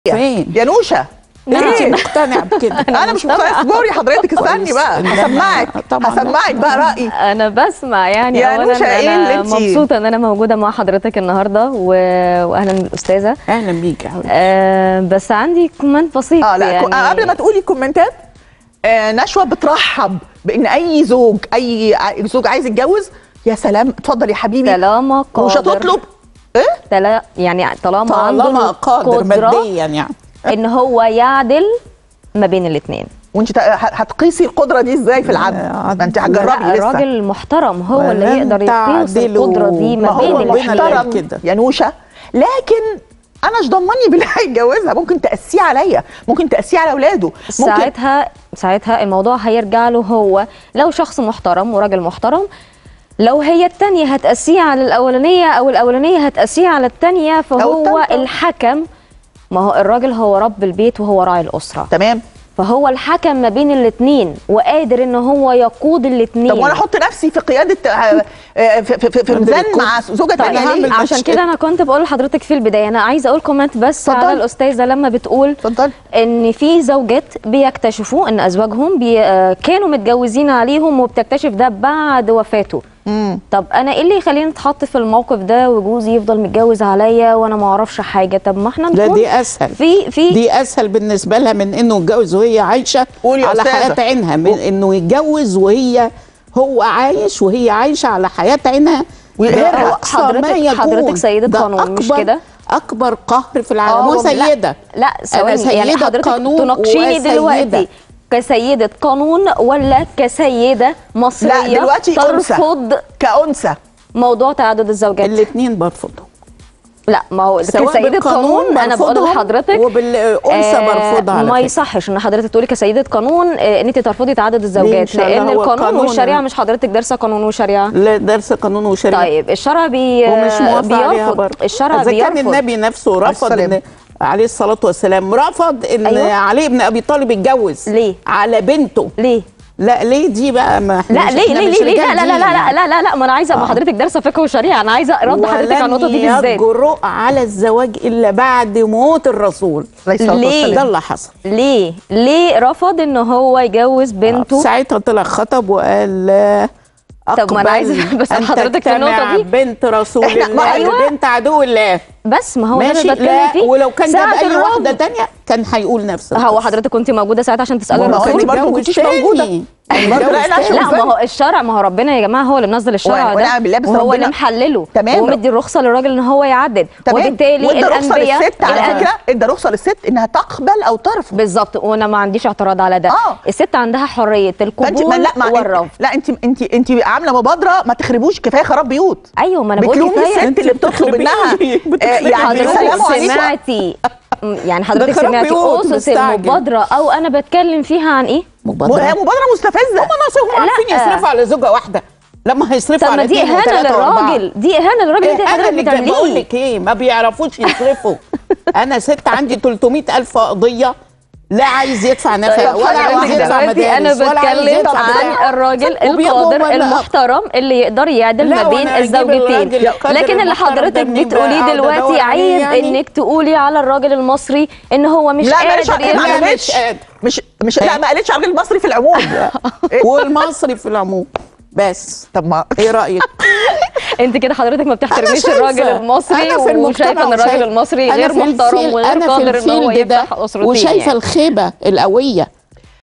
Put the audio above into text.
فين يا نوشة؟ انت مقتنعه بكده؟ انا مش مقتنعه. اصبري حضرتك، استني بقى هسمعك بقى رايي. انا بسمع يعني. يا نوشة ايه اللي انا مبسوطه ان انا موجوده مع حضرتك النهارده واهلا بالاستاذه. اهلا بيك يا حبيبتي. بس عندي كومنت بسيط. لا يعني قبل ما تقولي الكومنتات، نشوى بترحب بان اي زوج عايز يتجوز. يا سلام، اتفضل يا حبيبي. طالما قادر، مش هتطلب ايه؟ يعني طالما عنده قادر ماديا يعني ان هو يعدل ما بين الاثنين. وانت هتقيسي القدره دي ازاي في العدل؟ ما انت هتجربي لسه. الراجل المحترم هو اللي يقدر يقيس القدره دي ما بين الاثنين كده يا نوشة. لكن انا مش ضمني باللي هيتجوزها، ممكن تقسيه عليا، ممكن تقسيه على اولاده. ساعتها الموضوع هيرجع له هو. لو شخص محترم وراجل محترم، لو هي التانية هتقسيه على الأولانية أو الأولانية هتقسيه على التانية، فهو الحكم. ما هو الراجل هو رب البيت وهو راعي الأسرة، تمام؟ فهو الحكم ما بين الاثنين وقادر ان هو يقود الاثنين. طب وانا احط نفسي في قياده في ميزان مع زوجة تانية ليه؟ عشان كده انا كنت بقول لحضرتك في البدايه، انا عايزه اقول كومنت بس فضل. على الاستاذه لما بتقول ان في زوجات بيكتشفوا ان ازواجهم كانوا متجوزين عليهم وبتكتشف ده بعد وفاته. طب انا ايه اللي يخليني اتحط في الموقف ده وجوزي يفضل متجوز عليا وانا ما اعرفش حاجه؟ طب ما احنا نكون دي اسهل. دي اسهل بالنسبه لها من انه يتجوز وهي عايشه على حياه عينها، من انه يتجوز هو عايش وهي عايشه على حياه عينها. حضرتك سيده قانون مش كده؟ اكبر قهر في العالم. وسيده لا ثواني، يعني حضرتك تناقشيني دلوقتي كسيدة قانون ولا كسيدة مصرية؟ لا دلوقتي ترفض كأنثى موضوع تعدد الزوجات. الاثنين برفضهم. لا ما هو كسيدة قانون انا بقول لحضرتك، وبالأنثى برفضها. ما يصحش ان حضرتك تقولي كسيدة قانون ان انت ترفضي تعدد الزوجات، لان القانون والشريعة. مش حضرتك دارسة قانون وشريعة؟ لا دارسة قانون وشريعة. طيب الشرع ومش موافق عليها برضه. الشرع إذا كان النبي نفسه رفض ان عليه الصلاة والسلام، رفض ان علي بن ابي طالب يتجوز. ليه؟ على بنته. ليه؟ لا ليه دي بقى؟ ما احنا لا ليه لا ما انا عايزه ما حضرتك دارسه فقه وشريعه، انا عايزه رد حضرتك على النقطه دي بالذات. يجرؤ على الزواج الا بعد موت الرسول. ليه؟ ده اللي حصل. ليه رفض ان هو يجوز بنته؟ ساعتها طلع خطب وقال طب ما انا عايزه بس حضرتك في النقطه دي بنت رسول الله بنت عدو الله. بس ما هو انا بتكلم فيه. ولو كان جاب اي واحده ثانيه كان هيقول نفس هو حضرتك كنت موجوده ساعتها عشان تسالي الرسول؟ انت برضه ما كنتيش موجوده. لا ما هو الشرع، ما هو ربنا يا جماعه هو اللي منزل الشرع ده وهو اللي محلله ومدي الرخصه للراجل ان هو يعدد. وبالتالي الانبياء على فكره ادى رخصه للست انها تقبل او ترفض. بالظبط، وانا ما عنديش اعتراض على ده. الست عندها حريه القبول والرفض. لا انت عامله مبادره ما تخربوش، كفايه خراب بيوت. ايوه ما انا بقول كفايه. الست اللي ببتطلب انها يعني سمعتي، يعني حضرتك سمعتي اسس المبادره او انا بتكلم فيها عن ايه؟ هي مبادره مستفزه. هم عارفين يصرفوا على زوجه واحده لما هيصرفوا على دي اهانه للراجل. دي اهانه للراجل. انت حضرتك بتعمليه. بقول لك ايه، ما بيعرفوش يصرفوا. انا ست عندي 300,000 قضيه، لا عايز يدفع نفقه ولا عايز يدفع مدارس. انا بتكلم عن الراجل القادر المحترم اللي يقدر يعدل ما بين الزوجتين. لكن اللي حضرتك بتقوليه دلوقتي عيب انك تقولي على الراجل المصري ان هو مش قادر يعمل. مش لا ما قالتش على الراجل المصري في العموم. والمصري في العموم بس. طب ما ايه رايك؟ انت كده حضرتك ما بتحترميش الراجل المصري وشايفه ان الراجل المصري غير محترم وغير قادر ان هو يفتح اسرتين. وشايفه الخيبه القويه